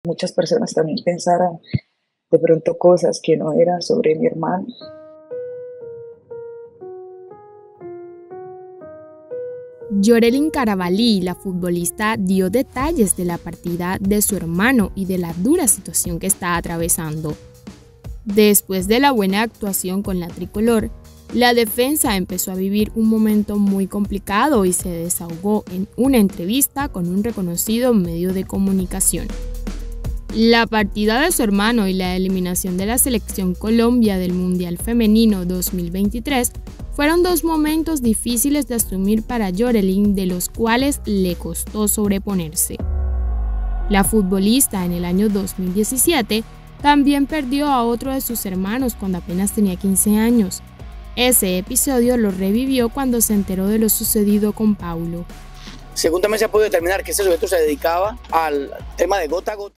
muchas personas también pensaran de pronto cosas que no eran sobre mi hermano. Yorelyn Carabalí, la futbolista, dio detalles de la partida de su hermano y de la dura situación que está atravesando. Después de la buena actuación con la tricolor, la defensa empezó a vivir un momento muy complicado y se desahogó en una entrevista con un reconocido medio de comunicación. La partida de su hermano y la eliminación de la selección Colombia del Mundial Femenino 2023 fueron dos momentos difíciles de asumir para Yorelyn, de los cuales le costó sobreponerse. La futbolista en el año 2017 también perdió a otro de sus hermanos cuando apenas tenía 15 años. Ese episodio lo revivió cuando se enteró de lo sucedido con Paulo. Según también se ha podido determinar que ese sujeto se dedicaba al tema de gota a gota.